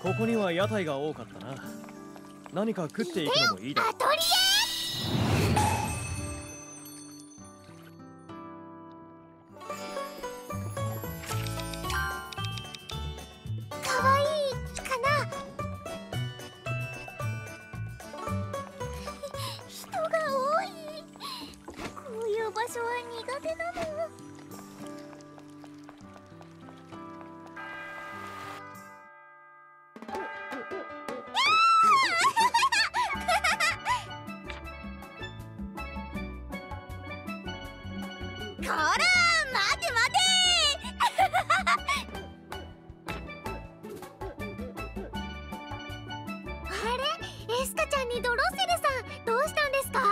ここには屋台が多かったな。何か食っていくのもいいだろう。 アトリエかわいいかな。人が多い。こういう場所は苦手なの。こら待て待てあれ、エスカちゃんにドロッセルさんどうしたんですか？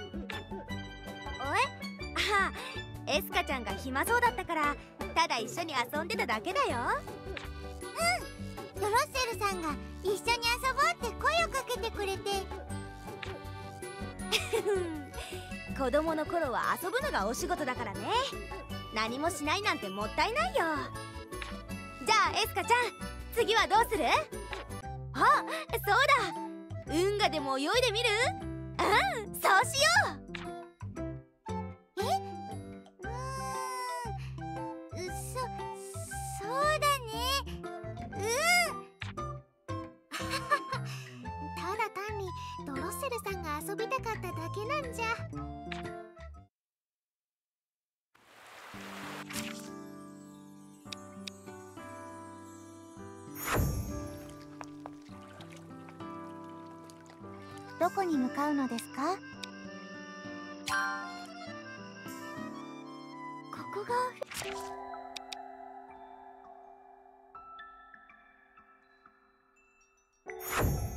エスカちゃんが暇そうだったからただ一緒に遊んでただけだよ。 ドロッセルさんが一緒に遊ぼうって声をかけてくれて。 子供の頃は遊ぶのがお仕事だからね。何もしないなんてもったいないよ。じゃあエスカちゃん、次はどうする？あ、そうだ、運河でも泳いでみる？うん、そうしよう。 そうだね。ただ単にドロッセルさんが遊びたかっただけなんじゃ。どこに向かうのですか？ここがこれ面白いね。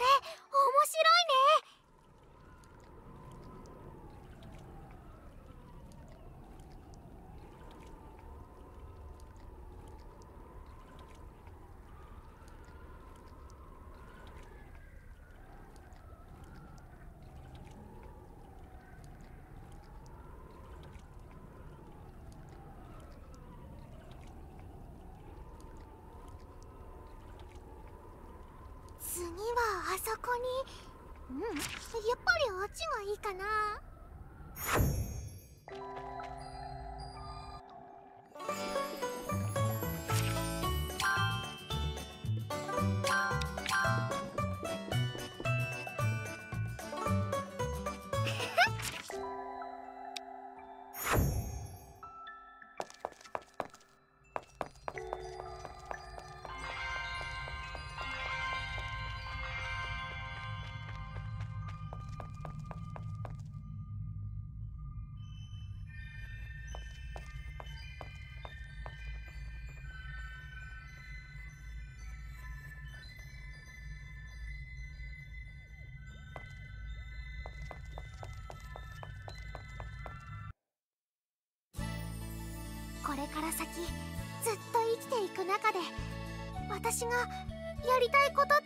次はあそこに。やっぱりあっちがいいかな。これから先ずっと生きていく中で私がやりたいことって。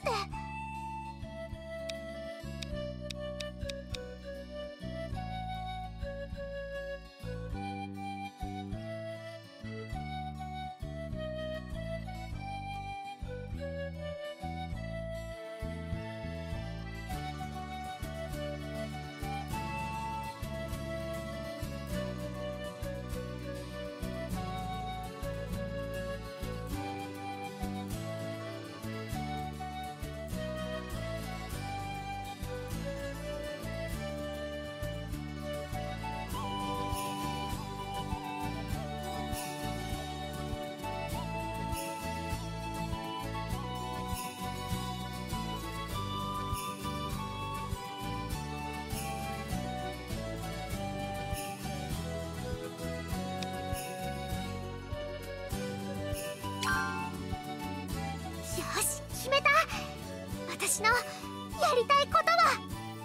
よし、決めた。私のやりたいことは。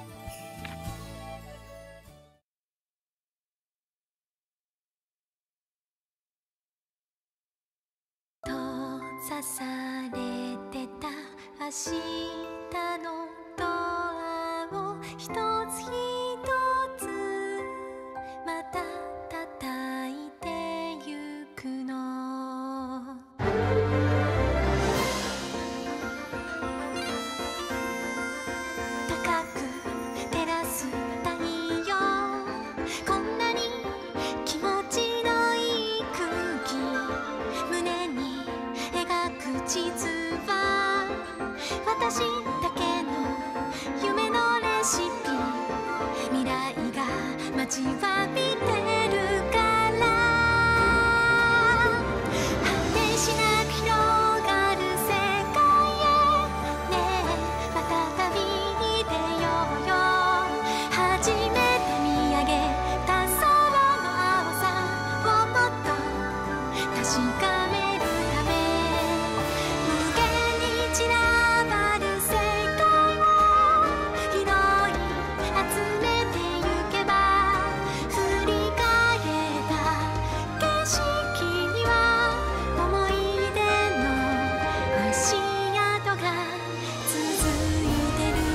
閉ざされてた明日のドアを一つ一つまた叩いてゆくの。 地図は私だけの夢のレシピ、未来が待ちわびてるから果てしなく広がる世界へねえまた旅に出ようよ。初めて見上げた空の青さをもっと確かめるため、無限に散らばる世界を拾い集めてゆけば、振り返った景色には思い出の足跡が続いてる。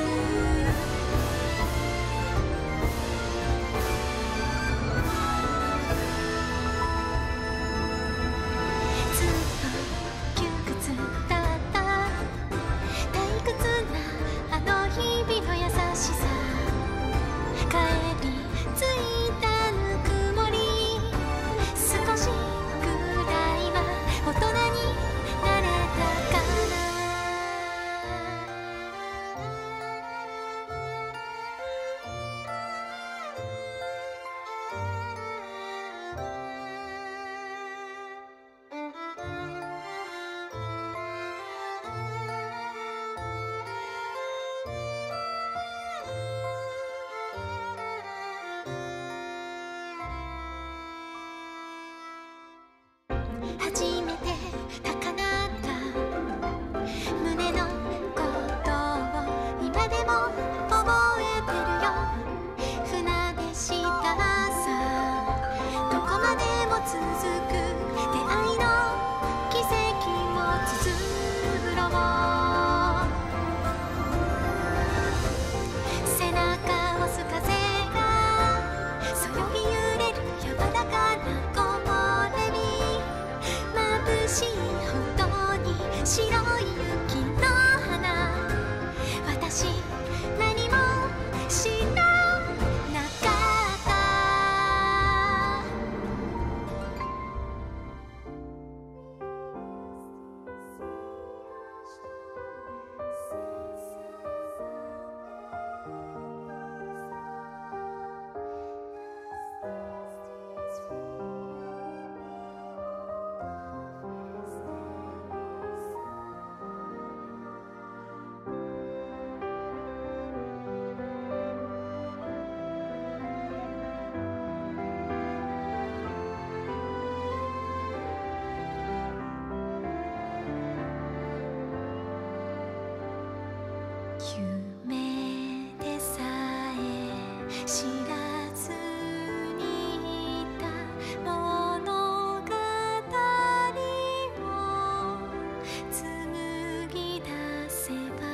ずっと窮屈だった退屈なあの日々の優しさ、帰りついたぬくもり、少しくらいは大人になれたかな。初めて高鳴った胸のことを今でも覚えてるよ。船出したさ、どこまでも続く出会いの奇跡を綴ろう。背中を押す風がそよぎ揺れる柔らかな木漏れ日、眩しいほどに白い雪の花、私何も知らなかった。夢でさえ知らずにいた物語を紡ぎ出せば、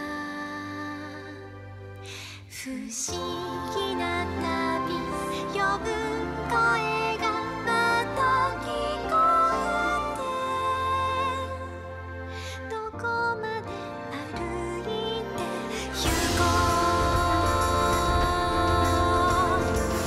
不思議な旅呼ぶ声がまた聞こえて、どこまで歩いてゆこう。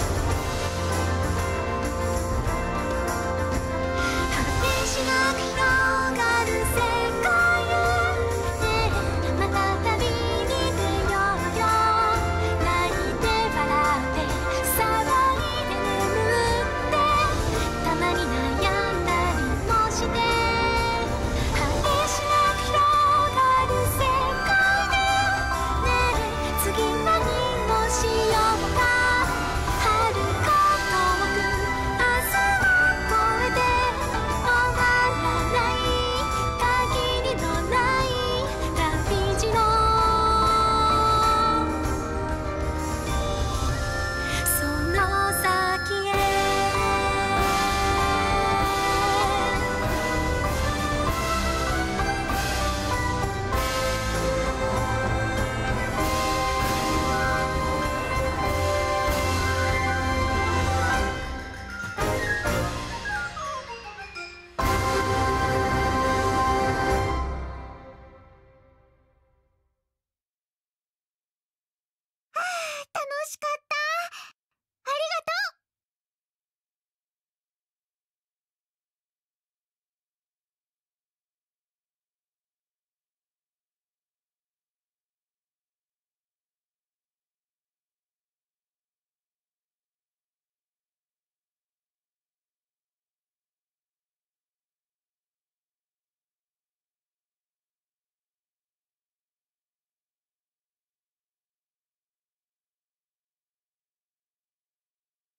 果てしなく広がる世界へねえまた旅に出ようよ。泣いて笑って騒いで眠って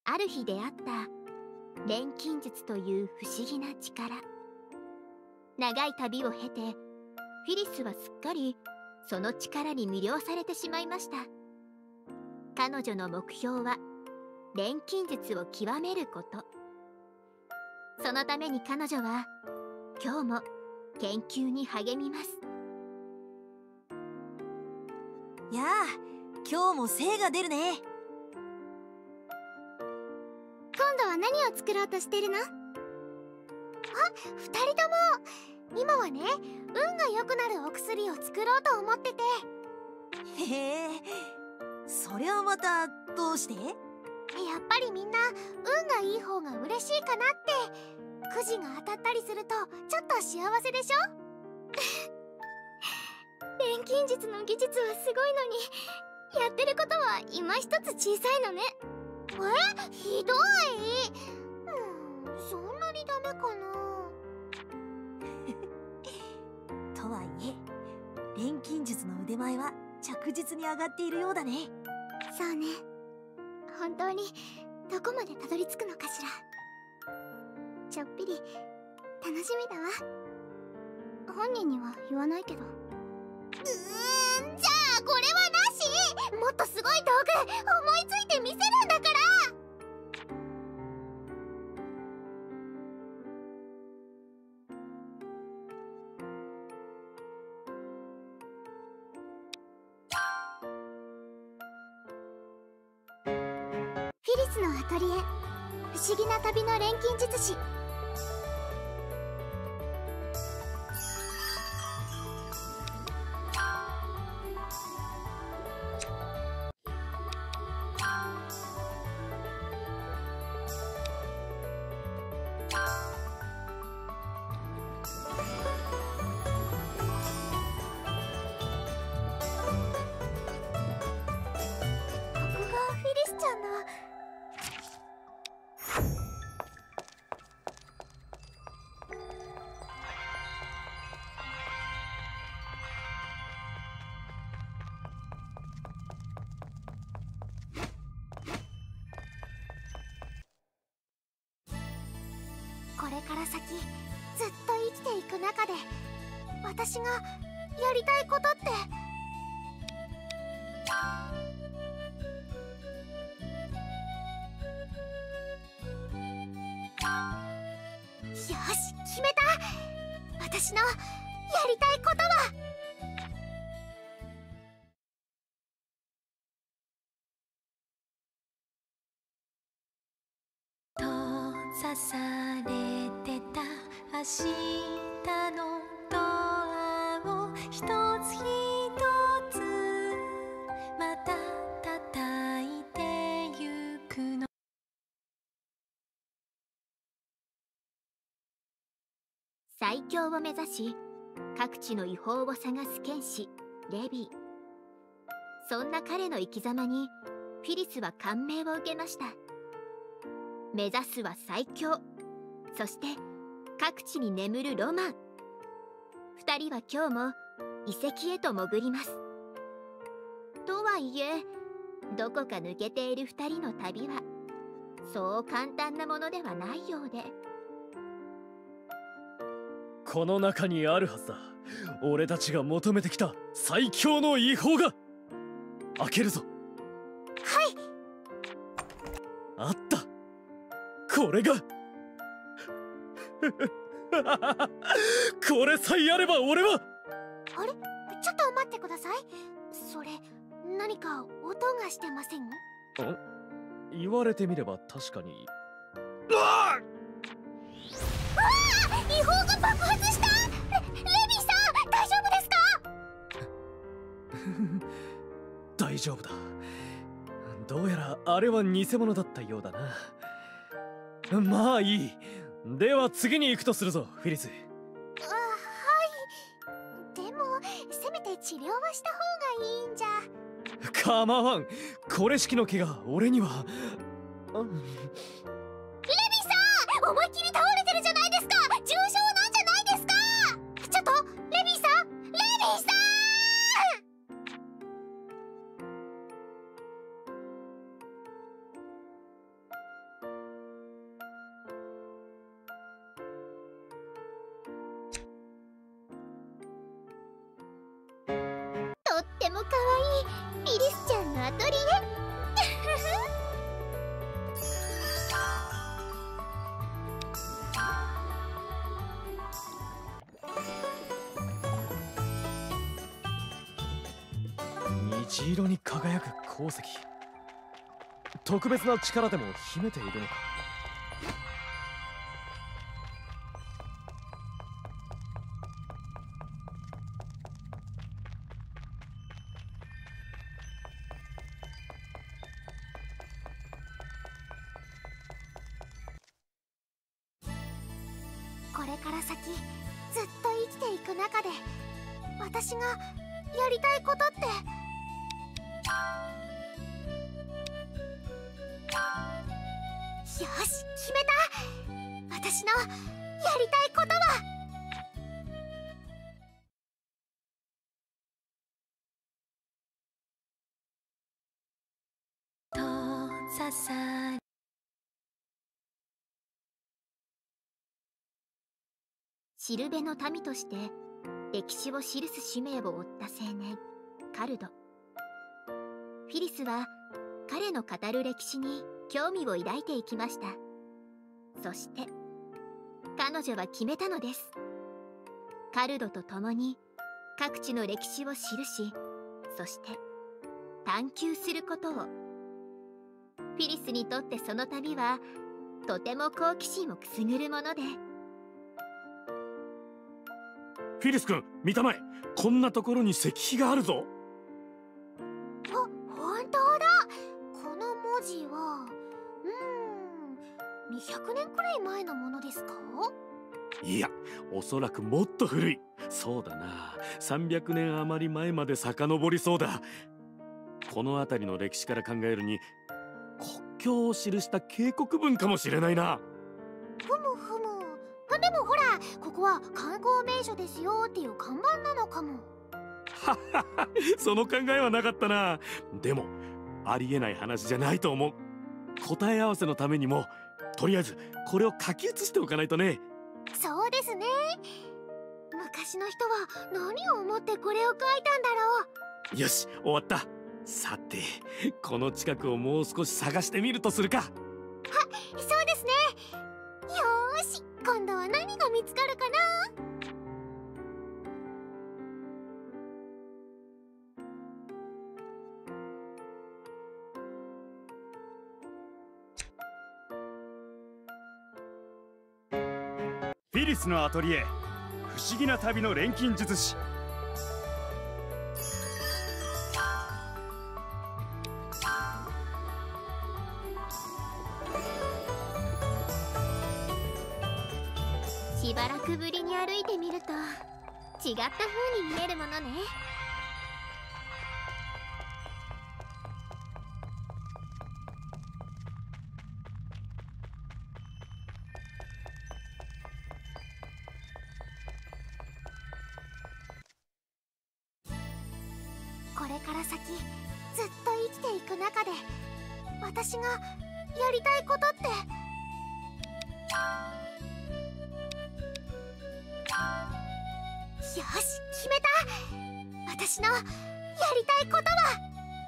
ある日出会った錬金術という不思議な力。長い旅を経てフィリスはすっかりその力に魅了されてしまいました。彼女の目標は錬金術を極めること。そのために彼女は今日も研究に励みます。 やあ、今日も精が出るね。 今度は何を作ろうとしてるの？あ、二人とも今はね、運が良くなるお薬を作ろうと思ってて。 へえ、そりゃまたどうして？ やっぱりみんな運がいい方が嬉しいかなって。くじが当たったりするとちょっと幸せでしょ？錬金術の技術はすごいのに、やってることは今一つ小さいのね。ひどい。そんなにダメかな。 とはいえ、錬金術の腕前は着実に上がっているようだね。 そうね。本当にどこまでたどり着くのかしら。ちょっぴり楽しみだわ。本人には言わないけど。じゃあこれはなし。もっとすごい道具思いついてみせるんだから。フィリスのアトリエ、不思議な旅の錬金術師。これから先ずっと生きていく中で私がやりたいことって。よし、決めた。私のやりたいことは閉ざされてた明日のドアを一つ一つまた叩いてゆくの。 最強を目指し各地の違法を探す剣士レビー。そんな彼の生き様にフィリスは感銘を受けました。目指すは最強、そして各地に眠るロマン。二人は今日も遺跡へと潜ります。とはいえどこか抜けている二人の旅はそう簡単なものではないようで。 この中にあるはずだ。俺たちが求めてきた最強の違法が。開けるぞ。 はい。 あった。これがこれさえあれば俺は。 あれ、ちょっと待ってください。それ何か音がしてません？ 言われてみれば確かに。 違法が爆発した。レビーさん大丈夫ですか？ 大丈夫だ。どうやらあれは偽物だったようだな。まあいい。では次に行くとするぞ、フィリス。 はい。でもせめて治療はした方がいいんじゃ。 構わん。これ式の怪我俺には。 レビーさん思いっきり倒れてるじゃないですか。重傷なんじゃないですか。ちょっとレビーさん、レビーさん。 ても可愛いフィリスちゃんのアトリエ虹色に輝く鉱石、特別な力でも秘めているのか。 これから先ずっと生きていく中で私がやりたいことって、よし決めた。私のやりたいことは閉ざされシルベの民として歴史を記す使命を負った青年カルド。フィリスは彼の語る歴史に興味を抱いていきました。そして彼女は決めたのです。カルドと共に各地の歴史を記し、そして探求することを。フィリスにとってその旅はとても好奇心をくすぐるもので。 フィリス君、見たまえ。こんなところに石碑があるぞ。 本当だ。この文字は200年くらい前のものですか？ いや、おそらくもっと古い。そうだな、300年余り前まで遡りそうだ。この辺りの歴史から考えるに国境を記した警告文かもしれないな。 ふむふむ。でもほら、ここは観光名所ですよっていう看板なのかも。 はっはっは、その考えはなかったな。でもありえない話じゃないと思う。答え合わせのためにもとりあえずこれを書き写しておかないとね。 そうですね。昔の人は何を思ってこれを書いたんだろう。 よし、終わった。さて、この近くをもう少し探してみるとするか。 そうですね。よーし、今度は何が見つかるかな。 フィリスのアトリエ、不思議な旅の錬金術師。 しばらくぶりに歩いてみると違った風に見えるものね。 これから先ずっと生きていく中で私がやりたいことって、よし決めた。私のやりたいことは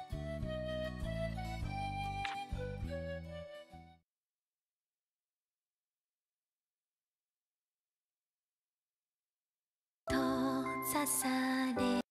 閉ざされ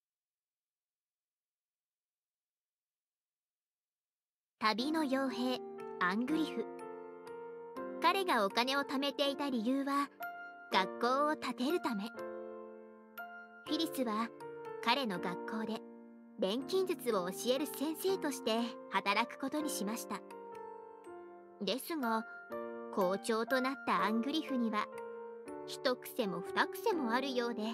旅の傭兵アングリフ。彼がお金を貯めていた理由は学校を建てるため。フィリスは彼の学校で錬金術を教える先生として働くことにしました。ですが校長となったアングリフには一癖も二癖もあるようで。 よ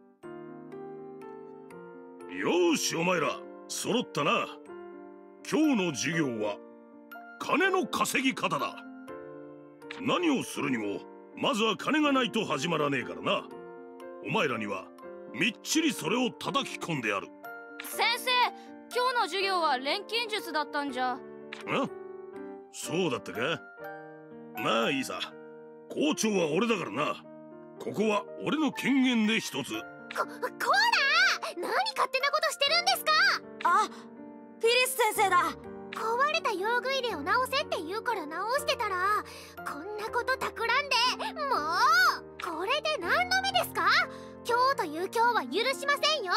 ーし、お前ら揃ったな。今日の授業は金の稼ぎ方だ。何をするにもまずは金がないと始まらねえからな。お前らにはみっちりそれを叩き込んでやる。 先生、今日の授業は錬金術だったんじゃ。 そうだったか。まあいいさ、校長は俺だからな。ここは俺の権限で一つ。 こら何勝手なことしてるんですか。 あ、フィリス先生だ。 壊れた用具入れを直せって言うから直してたら、こんなこと企んで、もうこれで何度目ですか。今日という今日は許しませんよ。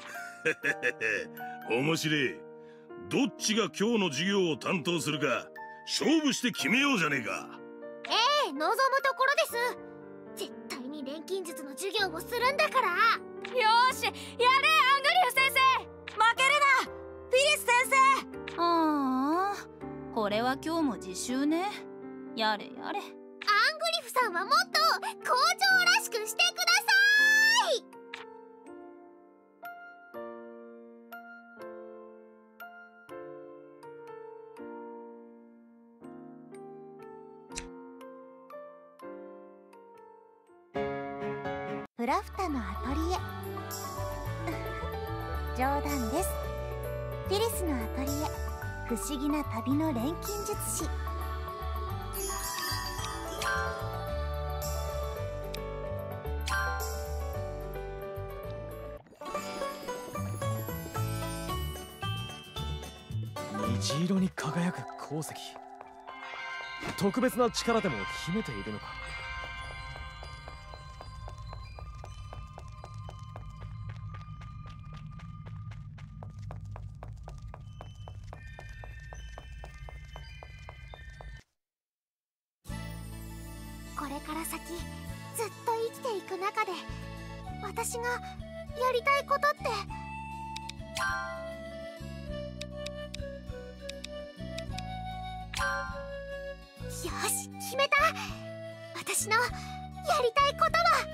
面白い。どっちが今日の授業を担当するか勝負して決めようじゃねえか。 望むところです。絶対に錬金術の授業をするんだから。 よーし、やれアングリュー先生。 負けるなフィリス先生。 これは今日も自習ね。やれやれ。 アングリフさんはもっと校長らしくしてください。 プラフタのアトリエ冗談です。フィリスのアトリエ、不思議な旅の錬金術師。 虹色に輝く鉱石、特別な力でも秘めているのか。 これから先ずっと生きていく中で私がやりたいことって、よし決めた。私のやりたいことは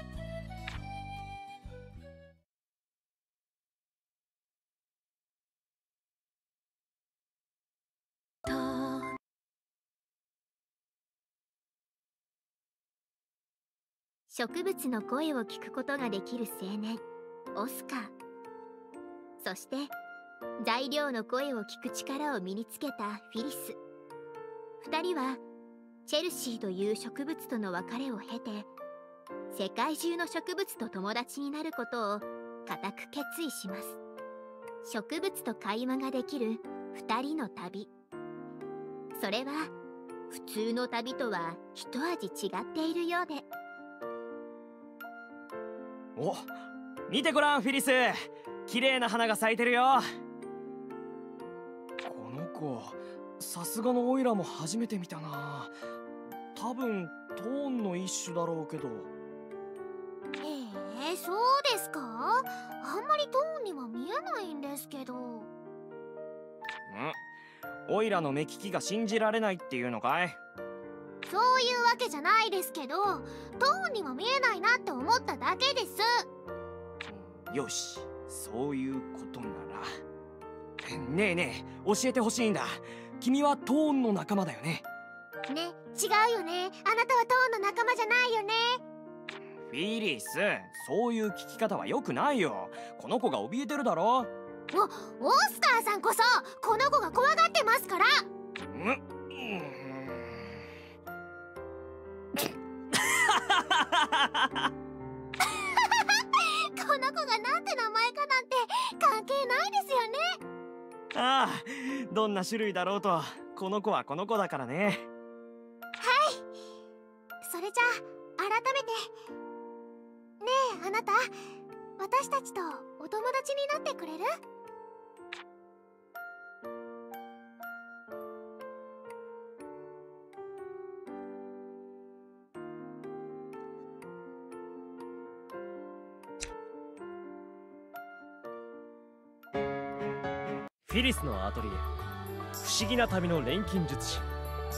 植物の声を聞くことができる青年オスカー、そして材料の声を聞く力を身につけたフィリス。2人はチェルシーという植物との別れを経て、世界中の植物と友達になることを固く決意します。植物と会話ができる2人の旅、それは普通の旅とは一味違っているようで。 お、見てごらんフィリス、綺麗な花が咲いてるよ。この子、さすがのオイラも初めて見たな。多分トーンの一種だろうけど。 そうですか。あんまりトーンには見えないんですけど。 オイラの目利きが信じられないっていうのかい。 そういうわけじゃないですけど、トーンにも見えないなって思っただけです。 よし、そういうことなら。ねえねえ、教えてほしいんだ。君はトーンの仲間だよね。 ね、違うよね。あなたはトーンの仲間じゃないよね。 フィリス、そういう聞き方は良くないよ。この子が怯えてるだろ。 オスカーさんこそこの子が怖がってますから。この子がなんて名前かなんて関係ないですよね。 ああ、どんな種類だろうと、この子はこの子だからね。 はい、それじゃあ改めて。ねえあなた、私たちとお友達になってくれる？ フィリスのアトリエ、不思議な旅の錬金術師。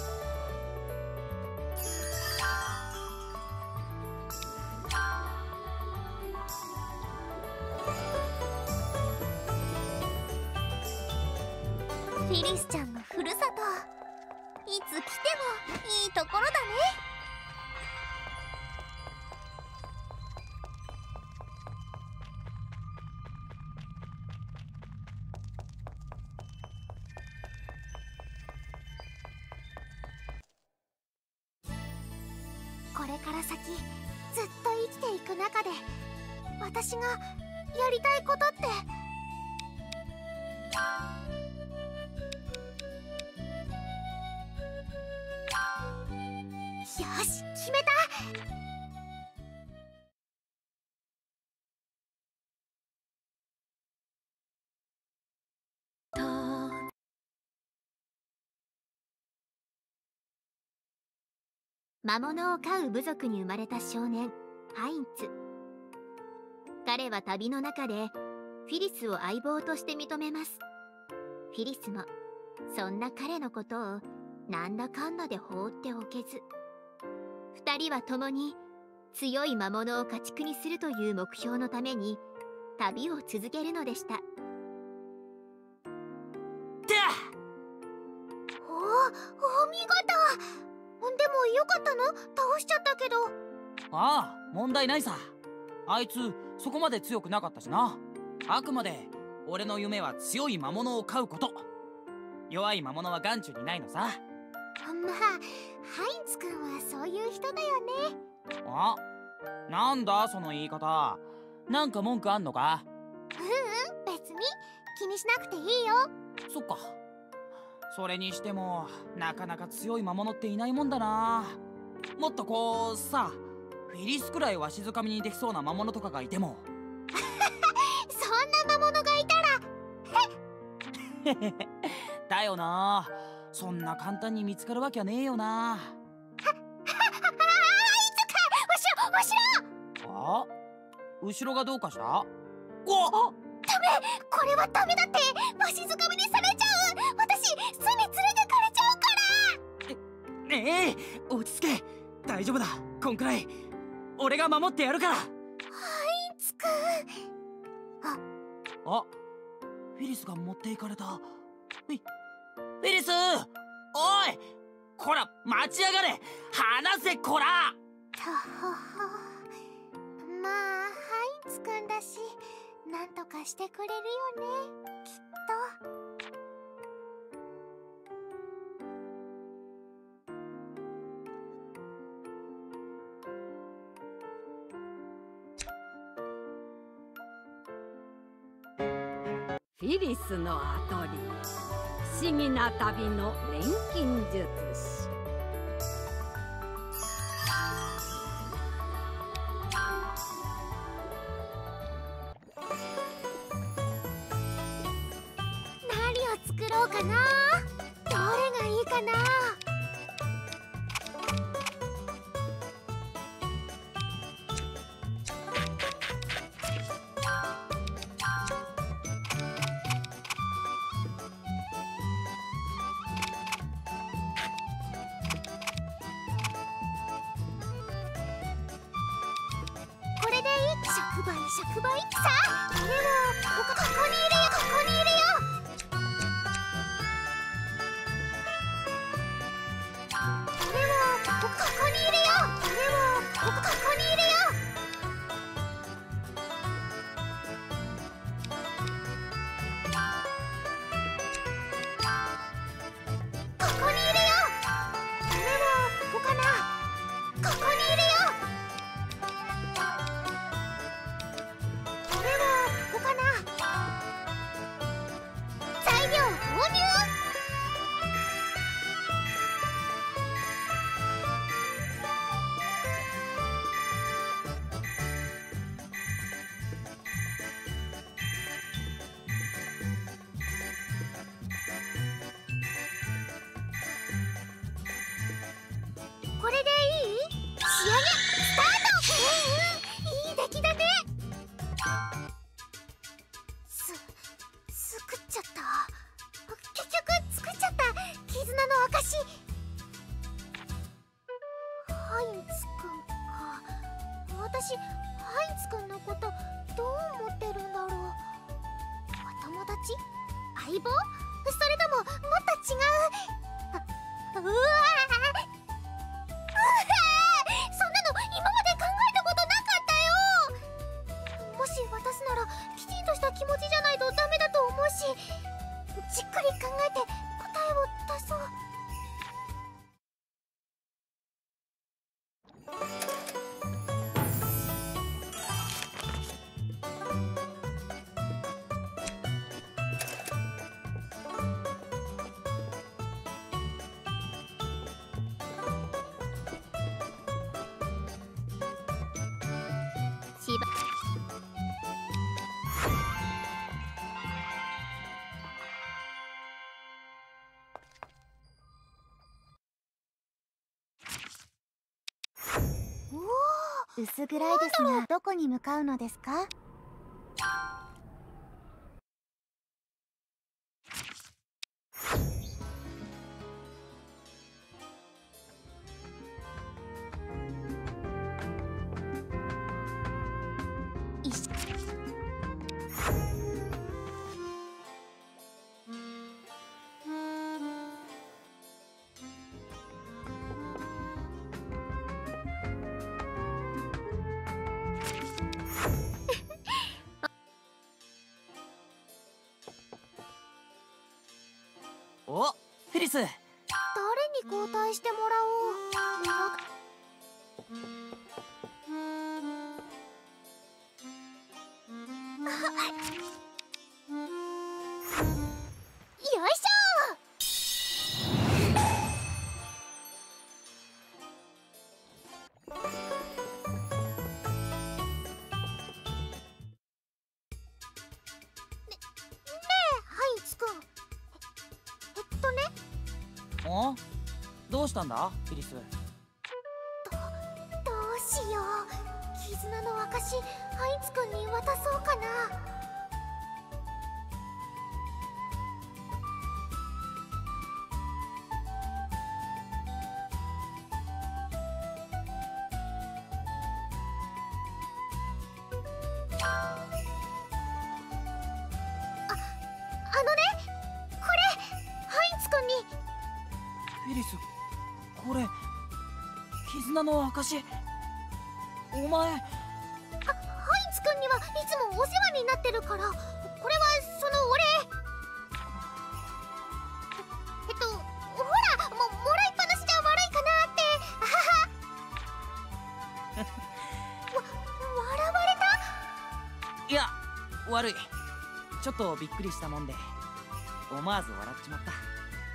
フィリスちゃんのふるさと、いつ来てもいいところだね。 これから先ずっと生きていく中で私がややりたいことって。よし、決めた。魔物を飼う部族に生まれた少年ハインツ。彼は旅の中でフィリスを相棒として認めます。フィリスもそんな彼のことをなんだかんだで放っておけず、二人は共に強い魔物を家畜にするという目標のために旅を続けるのでした。お見事。でもよかったの？倒しちゃったけど。 ああ、問題ないさ。あいつそこまで強くなかったしな。あくまで俺の夢は強い魔物を飼うこと。弱い魔物は眼中にないのさ。 まあハインツくんはそういう人だよね。 あ、なんだその言い方。なんか文句あんのか？ 別に気にしなくていいよ。 そっか。それにしてもなかなか強い魔物っていないもんだな。もっとこうさ、フィリスくらいわしづかみにできそうな魔物とかがいても。 そんな魔物がいたらだよな。そんな簡単に見つかるわけはねえよな。あ、後ろがどうかした？おっ、 ダメ、これはダメだって。わしづかみにされちゃう。私巣に連れてかれちゃうから。 ええ、落ち着け。大丈夫だ。こんくらい俺が守ってやるから。 ハインツくん。 あ、フィリスが持っていかれた。フィリス、おい、こら待ちやがれ。離せこら。 まあハインツくんだし、なんとかしてくれるよね、きっと。 フィリスのアトリエ、不思議な旅の錬金術師。 何を作ろうかな。どれがいいかな。触媒さあ、これはここにいるよ、ここにいるよ。これはここにいるよ。これはここにいるよ。ここにいるよ。これはここかな。ここにいるよ。材料投入。これでいい？仕上げスタート。いい出来だね。作っちゃった。結局作っちゃった。絆の証。ハインツくんか。私ハインツくんのことどう思ってるんだろう。お友達？相棒？それとももっと違う？うわそんなの今まで考えたことなかったよ。もし渡すならきちんとした気持ちじゃないとダメだと思うし、じっくり考えて答えを出そう。 薄暗いですが、どこに向かうのですか？ お、フィリス。 誰に交代してもらおう。よいしょ。ハイツくん。 お？どうしたんだフィリス？ どうしよう。絆の証ハイツくんに渡そうかな。あのね、これハイツくんに。 フィリス、これ絆の証。お前。 ハイツくんにはいつもお世話になってるから、これはそのお礼。ほら、もらいっぱなしじゃ悪いかなって。笑われた？いや、悪い。ちょっとびっくりしたもんで思わず笑っちまった。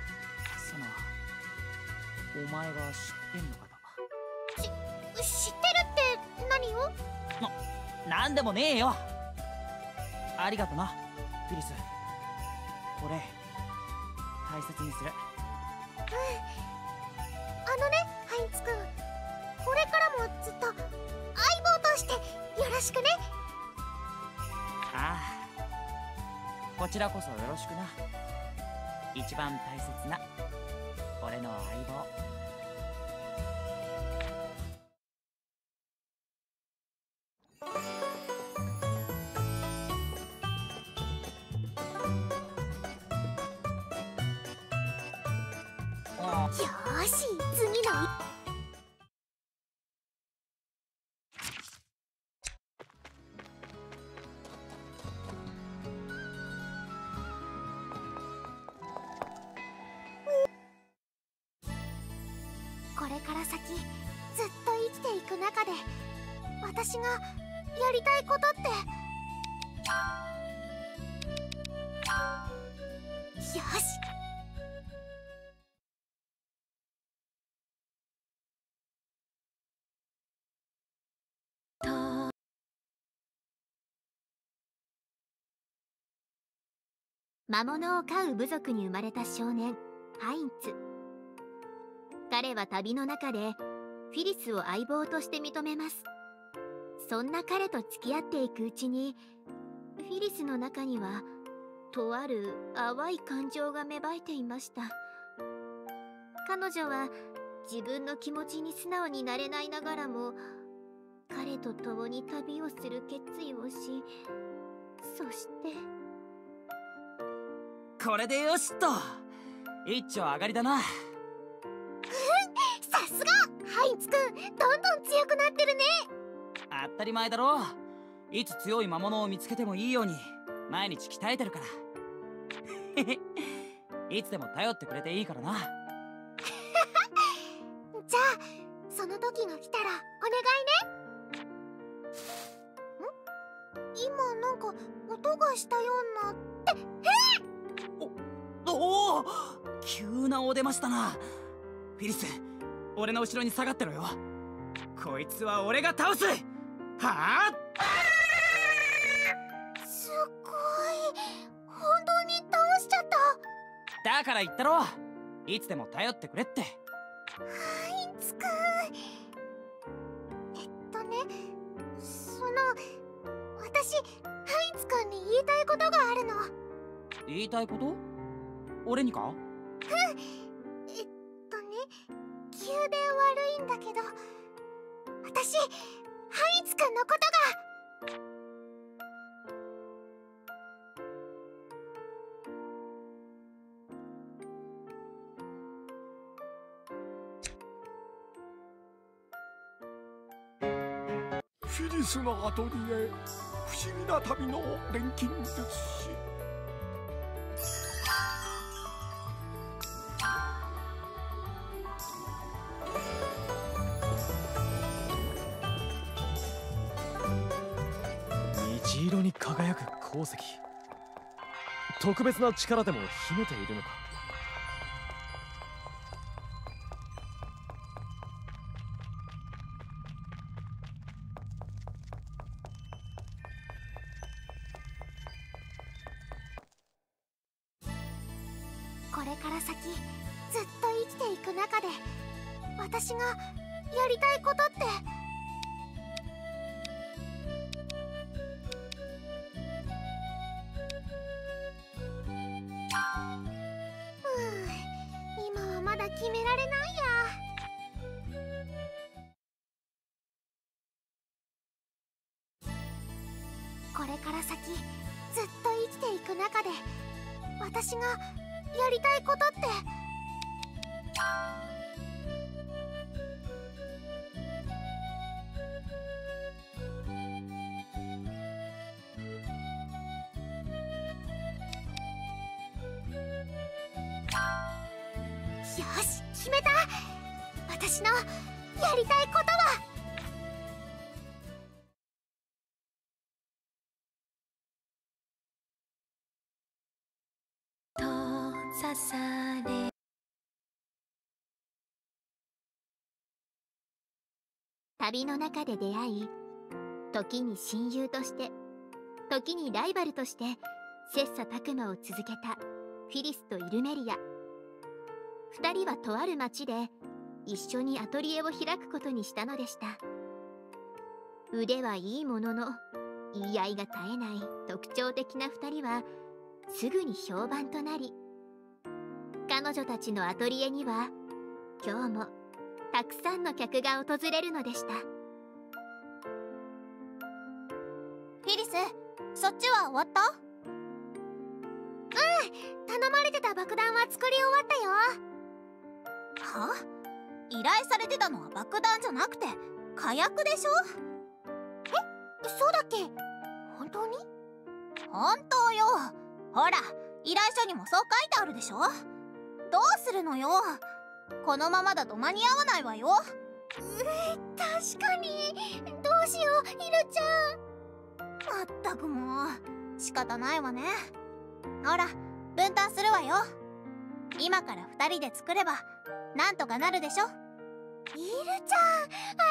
お前は知ってんのかと。 知ってるって何を？ なんでもねえよ。ありがとなフィリス。これ大切にする。 あのね、ハイツくん、これからもずっと相棒としてよろしくね。 ああ、こちらこそよろしくな。一番大切な俺の相棒。 よーし、次のこれから先ずっと生きていく中で私がやりたいことってよし。 魔物を飼う部族に生まれた少年ハインツ。彼は旅の中でフィリスを相棒として認めます。そんな彼と付き合っていくうちにフィリスの中にはとある淡い感情が芽生えていました。彼女は自分の気持ちに素直になれないながらも彼と共に旅をする決意をし、そしてこれでよしっと一丁上がりだな。 さすがハイツくん、どんどん強くなってるね。 当たり前だろ。いつ強い魔物を見つけてもいいように毎日鍛えてるから。いつでも頼ってくれていいからな。 じゃあその時が来たらお願いね。今なんか音がしたようなって。 おお、急なお出ましたな。フィリス、俺の後ろに下がってろよ。こいつは俺が倒す。はあ、 すごい、本当に倒しちゃった。 だから言ったろ、いつでも頼ってくれって。 ハイツくん、ね、 私ハイツくんに言いたいことがあるの。 言いたいこと？俺にか？ うん。急で悪いんだけど、私ハイツくんのことが。 フィリスのアトリエ、不思議な旅の錬金術師。 虹色に輝く鉱石、特別な力でも秘めているのか。 これから先ずっと生きていく中で私がやりたいことって今はまだ決められないや。これから先ずっと生きていく中で私がやりたいことってよし、決めた。私のやりたいことは刺され旅の中で出会い、時に親友として時にライバルとして切磋琢磨を続けたフィリスとイルメリア。二人はとある町で一緒にアトリエを開くことにしたのでした。腕はいいものの言い合いが絶えない特徴的な二人はすぐに評判となり、彼女たちのアトリエには今日もたくさんの客が訪れるのでした。 フィリス、そっちは終わった？頼まれてた爆弾は作り終わったよ。は？依頼されてたのは爆弾じゃなくて火薬でしょ？え、そうだっけ？本当に？本当よ。ほら、依頼書にもそう書いてあるでしょ。どうするのよ。このままだと間に合わないわよ。確かに。どうしよう、イルちゃん。まったくもう仕方ないわね。ほら、分担するわよ。今から2人で作ればなんとかなるでしょ。イルちゃん、あ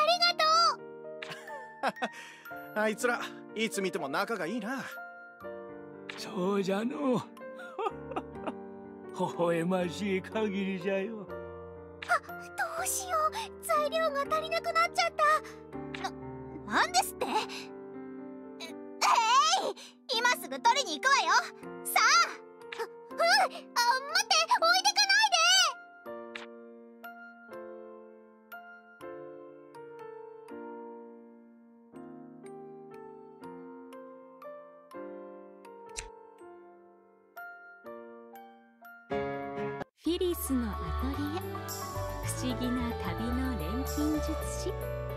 りがとう。あいつらいつ見ても仲がいいな。 そうじゃの。微笑ましい限りじゃよ。 どうしよう、材料が足りなくなっちゃった。なんですって？今すぐ取りに行くわよ。さあ。待って、置いてかないで。 フィリスのアトリエ、不思議な旅の錬金術師。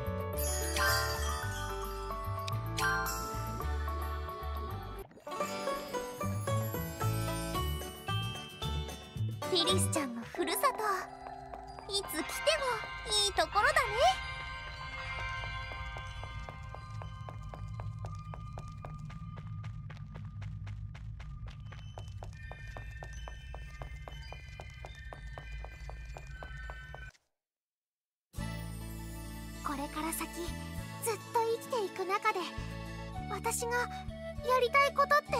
フィリスちゃんのふるさと、いつ来てもいいところだね。これから先ずっと生きていく中で私がやりたいことって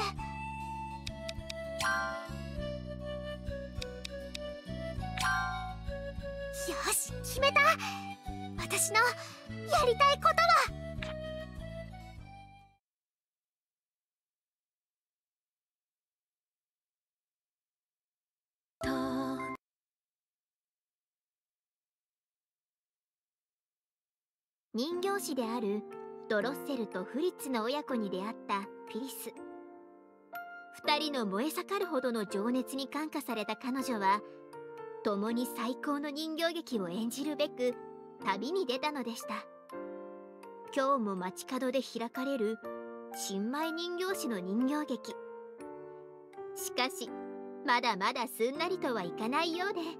よし、決めた。私のやりたいことは人形師であるドロッセルとフリッツの親子に出会ったフィリス。二人の燃え盛るほどの情熱に感化された彼女は、共に最高の人形劇を演じるべく旅に出たのでした。今日も街角で開かれる新米人形師の人形劇。しかしまだまだすんなりとはいかないようで。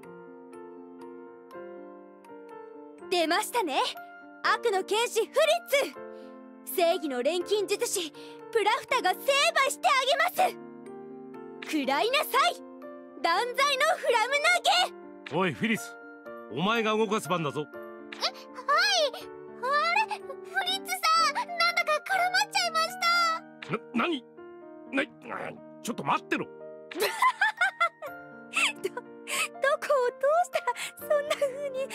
出ましたね、悪の剣士フリッツ。正義の錬金術師プラフタが成敗してあげます。食らいなさい、断罪のフラム投げ。 おいフィリス、お前が動かす番だぞ。 はい。あれ、フリッツさん、なんだか絡まっちゃいました。 何ちょっと待ってろ。 どこをどうしたらそんな風に。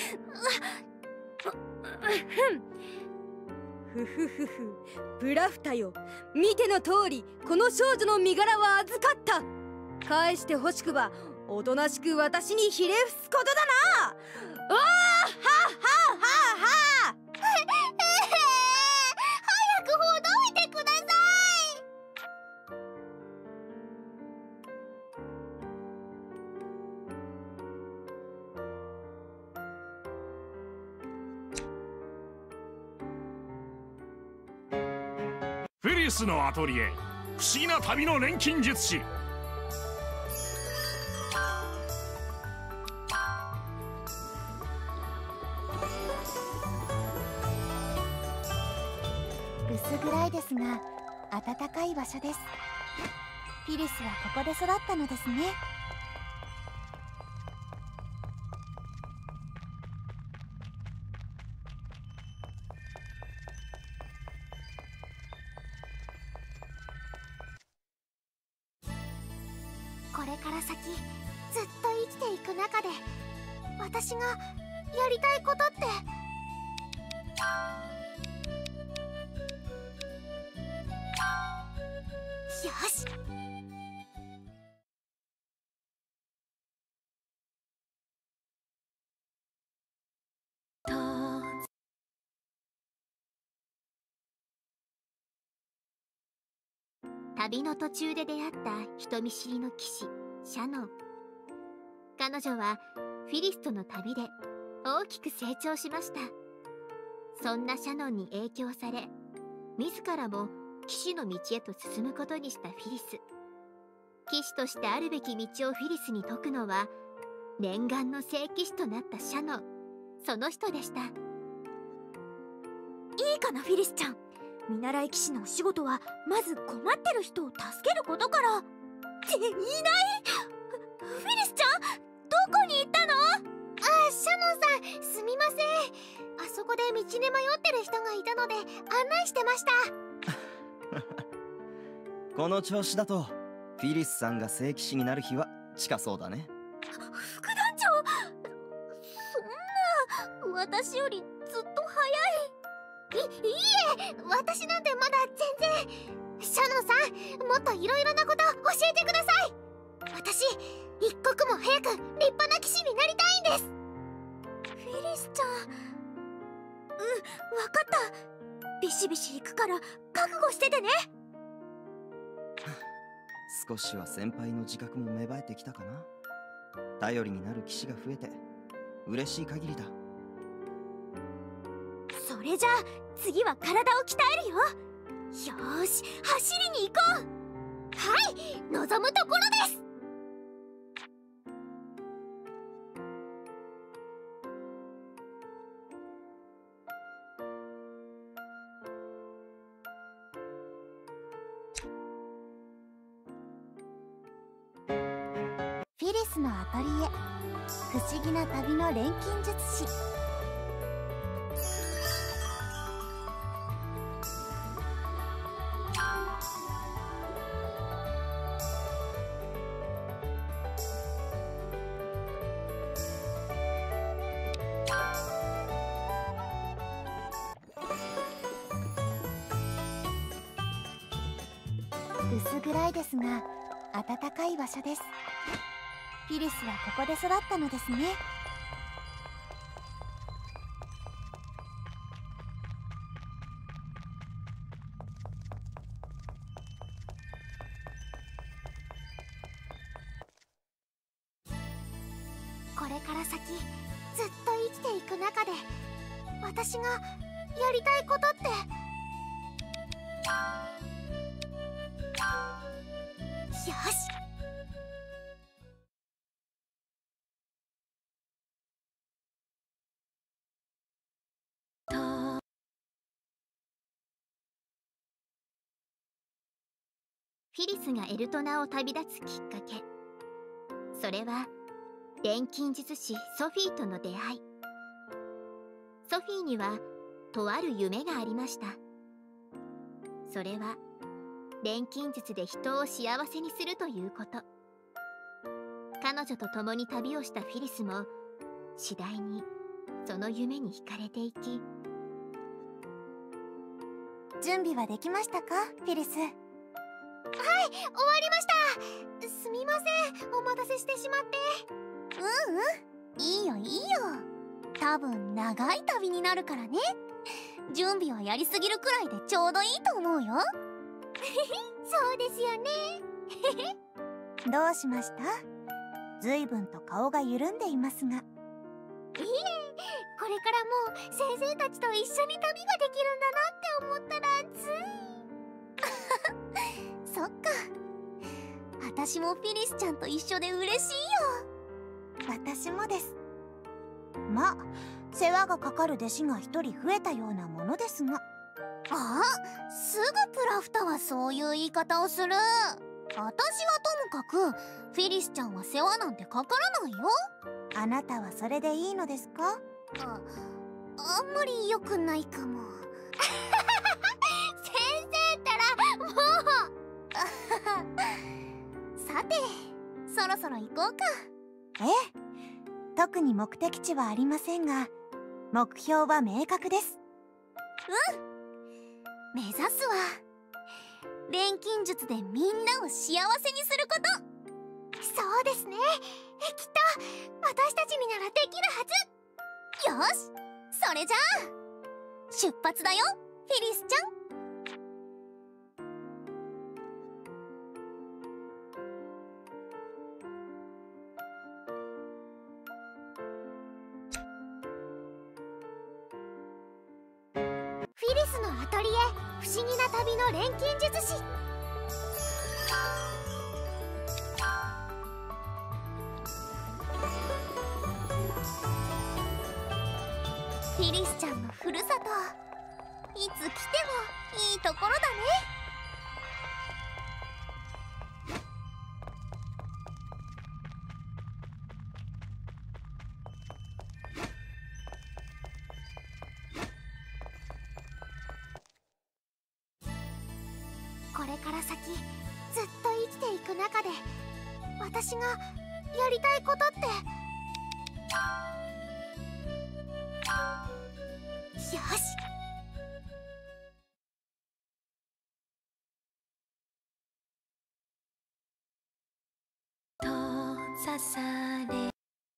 ふふふふ、ブラフタよ、見ての通りこの少女の身柄は預かった。返してほしくばおとなしく私にひれ伏すことだな。はあはあはあはあ早くほどいてください。フィリスのアトリエ、不思議な旅の錬金術師。 薄暗いですが暖かい場所です。フィリスはここで育ったのですね。 これから先ずっと生きていく中で私がやりたいことって。よし。旅の途中で出会った人見知りの騎士シャノン。彼女はフィリスとの旅で大きく成長しました。そんなシャノンに影響され、自らも騎士の道へと進むことにしたフィリス。騎士としてあるべき道をフィリスに説くのは、念願の聖騎士となったシャノン、その人でした。 いいかなフィリスちゃん、見習い騎士のお仕事はまず困ってる人を助けることから。っていない？フィリスちゃん、どこに行ったの？ シャノンさん、すみません。あそこで道に迷ってる人がいたので案内してました。 この調子だとフィリスさんが聖騎士になる日は近そうだね。 副団長、そんな、私よりずっと早い。 いいえ、私なんてまだ全然。シャノンさん、もっといろいろなこと教えてください。私、一刻も早く立派な騎士になりたいんです。 フィリスちゃん、わかった。ビシビシ行くから覚悟しててね。 少しは先輩の自覚も芽生えてきたかな。頼りになる騎士が増えて嬉しい限りだ。 それじゃあ次は体を鍛えるよ。よーし、走りに行こう。 はい、望むところです。 フィリスのアトリエ、不思議な旅の錬金術師。薄暗いですが暖かい場所です。フィリスはここで育ったのですね。 これから先ずっと生きていく中で私がやりたいことって、よし。 フィリスがエルトナを旅立つきっかけ、それは錬金術師ソフィーとの出会い。ソフィーにはとある夢がありました。それは錬金術で人を幸せにするということ。彼女と共に旅をしたフィリスも次第にその夢に惹かれていき。 準備はできましたか、フィリス？はい、終わりました。すみません、お待たせしてしまって。いいよいいよ、多分長い旅になるからね。準備はやりすぎるくらいでちょうどいいと思うよ。そうですよね。どうしました？随分と顔が緩んでいますが。いえ、これからもう先生たちと一緒に旅ができるんだなって思ったらつい。そっか、私もフィリスちゃんと一緒で嬉しいよ。私もです。まあ世話がかかる弟子が一人増えたようなものですが。あ、すぐプラフタはそういう言い方をする。私はともかくフィリスちゃんは世話なんてかからないよ。あなたはそれでいいのですか？あんまり良くないかも。先生ったらもう。さて、そろそろ行こうか。ええ、特に目的地はありませんが目標は明確です。目指すは錬金術でみんなを幸せにすること。そうですね、きっと私たちにならできるはず。よし、それじゃあ出発だよ、フィリスちゃん。フィリスのアトリエ、不思議な旅の錬金術師。フィリスちゃんのふるさと、いつ来てもいいところだね。これから先ずっと生きていく中で私がやりたいことって、よし。 閉ざされ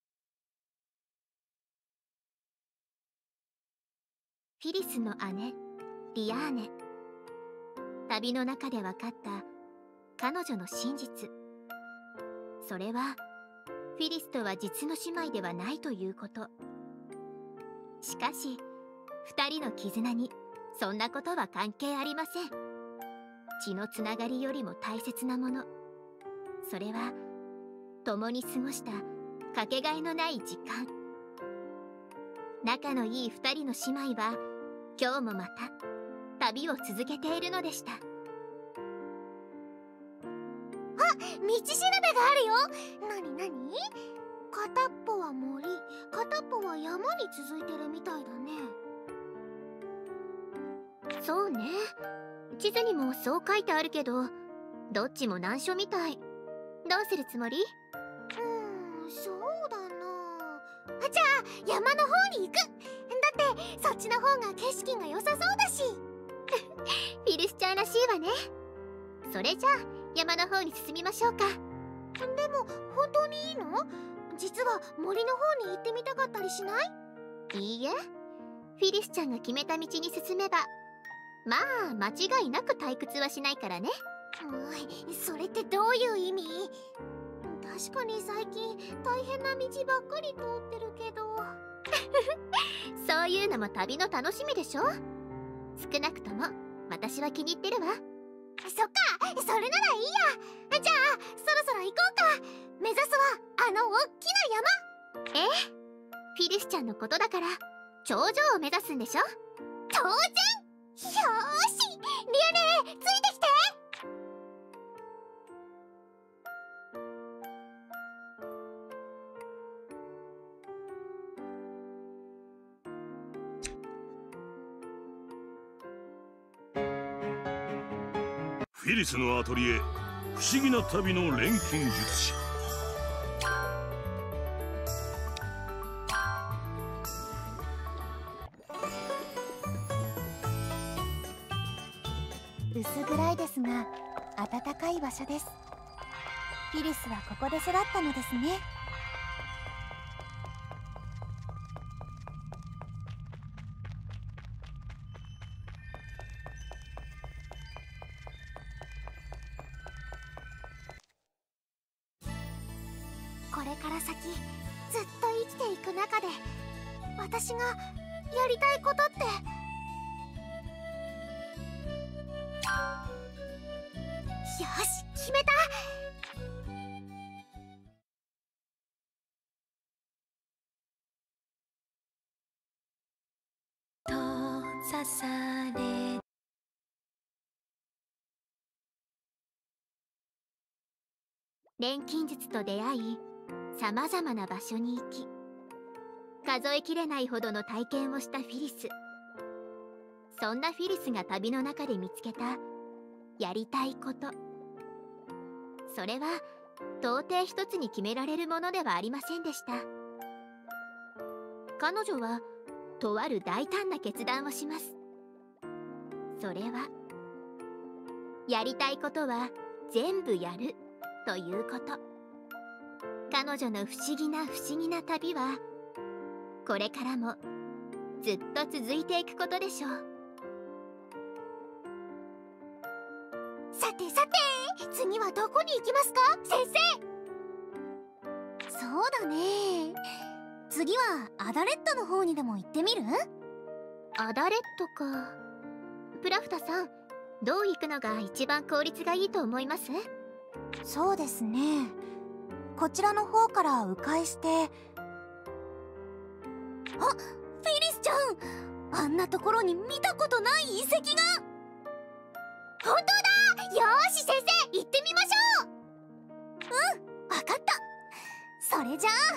フィリスの姉リアーネ。旅の中で分かった彼女の真実、それはフィリスとは実の姉妹ではないということ。しかし2人の絆にそんなことは関係ありません。血のつながりよりも大切なもの、それは共に過ごしたかけがえのない時間。仲のいい2人の姉妹は今日もまた旅を続けているのでした。あ、道しるべがあるよ。なになに？片っぽは森、片っぽは山に続いてるみたいだね。そうね、地図にもそう書いてあるけど、どっちも難所みたい。どうするつもり？そうだな。じゃあ山の方に行く。だってそっちの方が景色が良さそうだし。フィリスちゃんらしいわね。それじゃあ山の方に進みましょうか。でも本当にいいの？実は森の方に行ってみたかったりしない？いいえ、フィリスちゃんが決めた道に進めば、まあ間違いなく退屈はしないからね。それってどういう意味？ 確かに最近大変な道ばっかり通ってるけどそういうのも旅の楽しみでしょ。少なくとも私は気に入ってるわ。 そっか、それならいいや。じゃあそろそろ行こうか。目指すはあの大きな山。 ええ、フィリスちゃんのことだから頂上を目指すんでしょ。 当然。よーし、リアネついてきて。 フィリスのアトリエ、不思議な旅の錬金術師。 薄暗いですが暖かい場所です。フィリスはここで育ったのですね。これから先ずっと生きていく中で私がやりたいことってよし、決めた。 閉ざされ錬金術と出会い、さまざまな場所に行き、数えきれないほどの体験をしたフィリス。そんなフィリスが旅の中で見つけたやりたいこと、それは到底一つに決められるものではありませんでした。彼女はとある大胆な決断をします。それはやりたいことは全部やるということ。彼女の不思議な旅はこれからもずっと続いていくことでしょう。 さてさて、次はどこに行きますか、先生。そうだね、次はアダレットの方にでも行ってみる？ アダレットか。プラフタさん、どう行くのが一番効率がいいと思います？ そうですね、こちらの方から迂回して。あ、フィリスちゃん、あんなところに見たことない遺跡が。本当だ。よーし先生、行ってみましょう。うん、わかった。それじゃあ、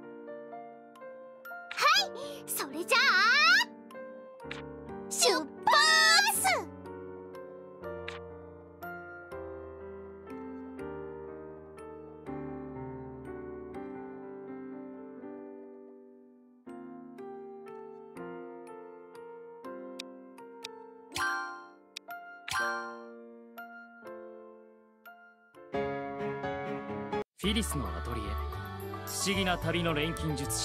はい、それじゃあ出発。 フィリスのアトリエ、不思議な旅の錬金術師。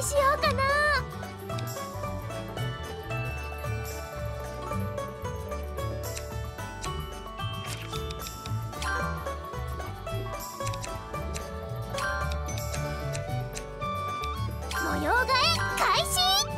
しようかな。模様替え開始。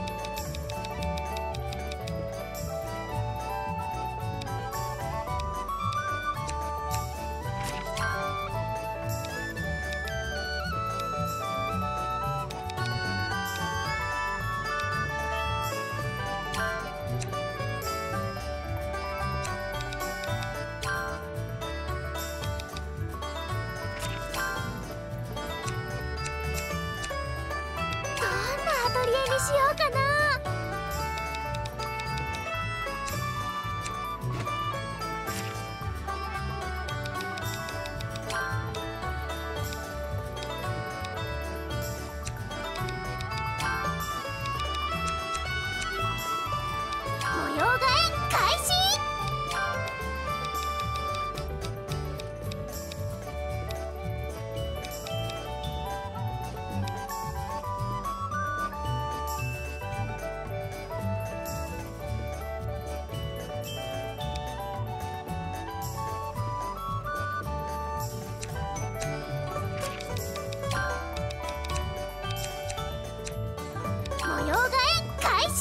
しようかな。模様替え開始。模様替え開始。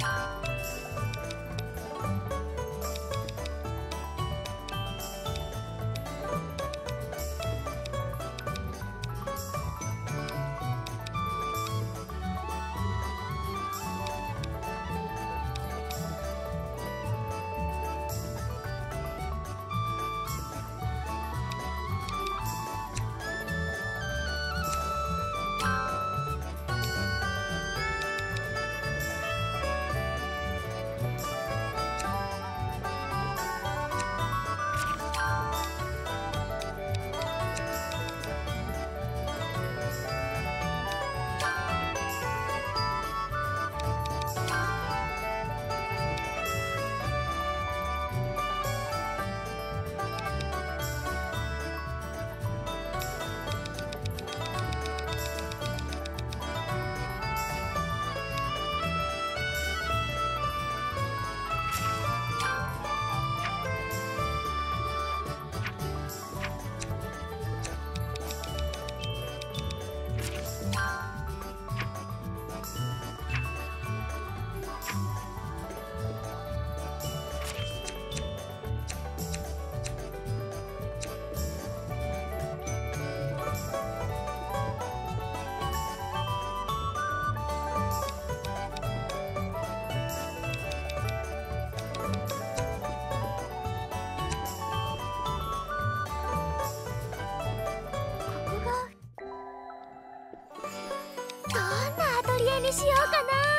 にしようかな。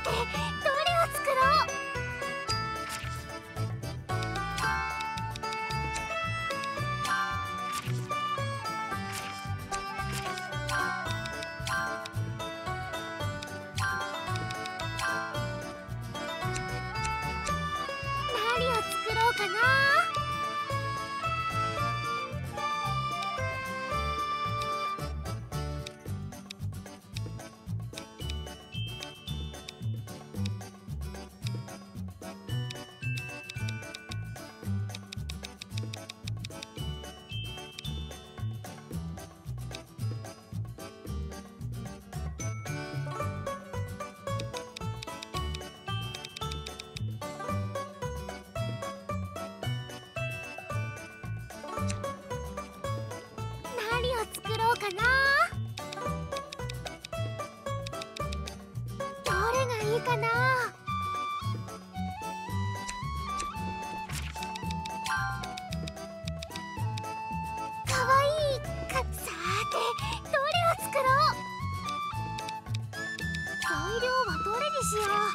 どれを作ろう。何を作ろうかな。何を作ろうかな。どれがいいかな。かわいいか。さてどれを作ろう。材料はどれにしよう。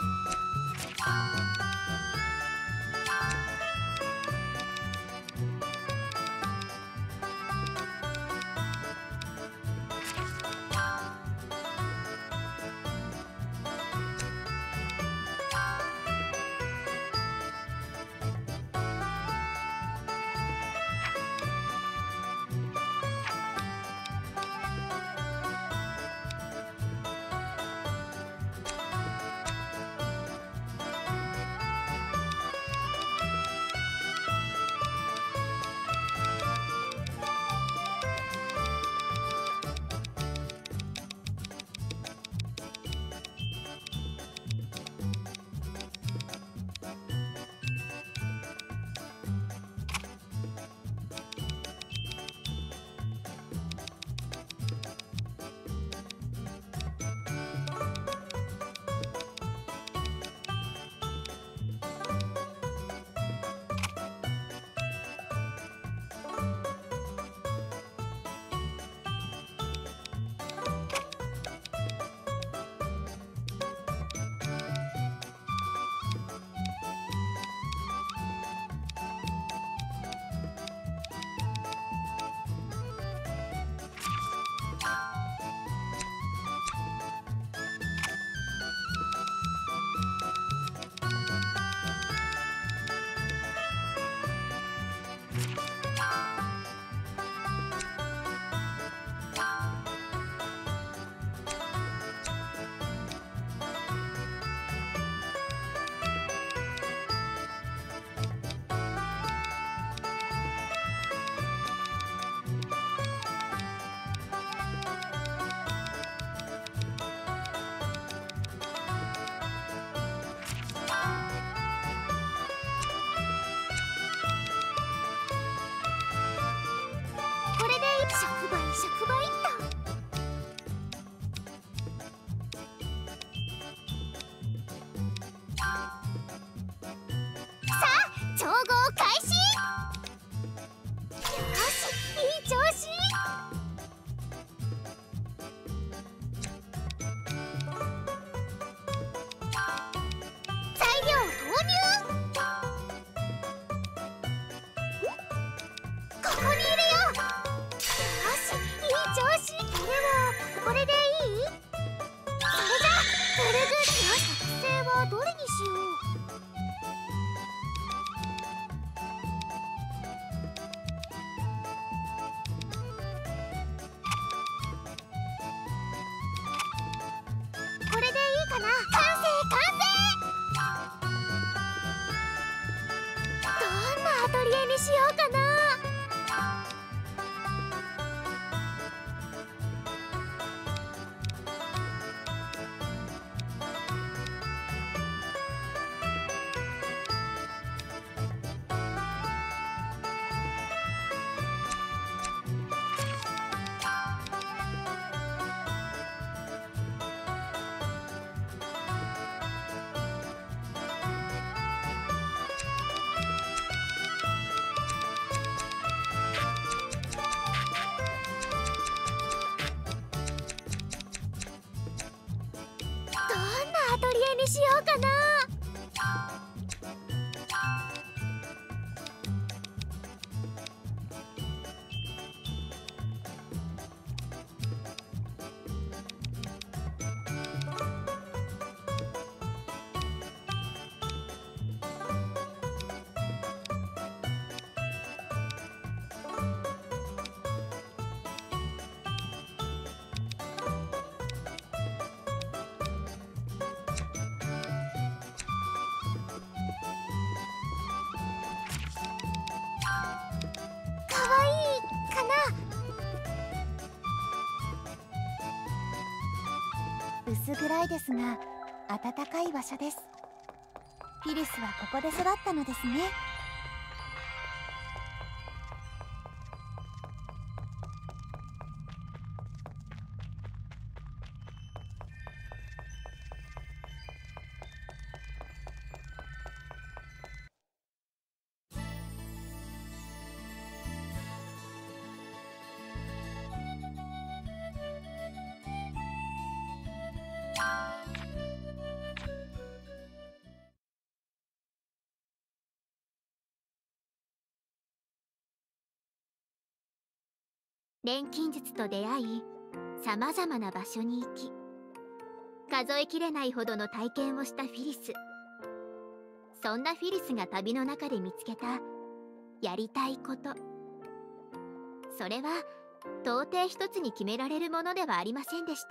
調合開始。よし、いい調子。材料投入。ここに入れよう。よし、いい調子。これはこれでいい？それじゃブルグースの作成はどれにしよう。これでいいかな。完成完成。どんなアトリエにしようかな。 うかな。かわいいかな。薄暗いですが暖かい場所です。フィリスはここで育ったのですね。錬金術と出会い、さまざまな場所に行き、数えきれないほどの体験をしたフィリス。そんなフィリスが旅の中で見つけたやりたいこと、それは到底一つに決められるものではありませんでした。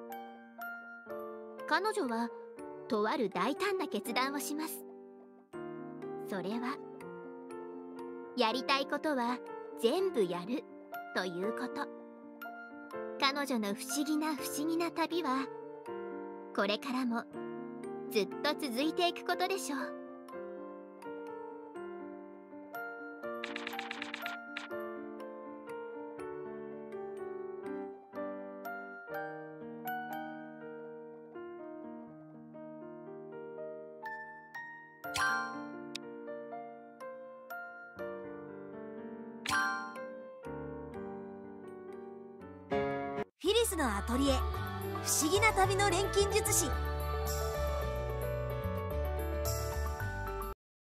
彼女はとある大胆な決断をします。それはやりたいことは全部やるということ。彼女の不思議な旅はこれからもずっと続いていくことでしょう。 フィリスのアトリエ、不思議な旅の錬金術師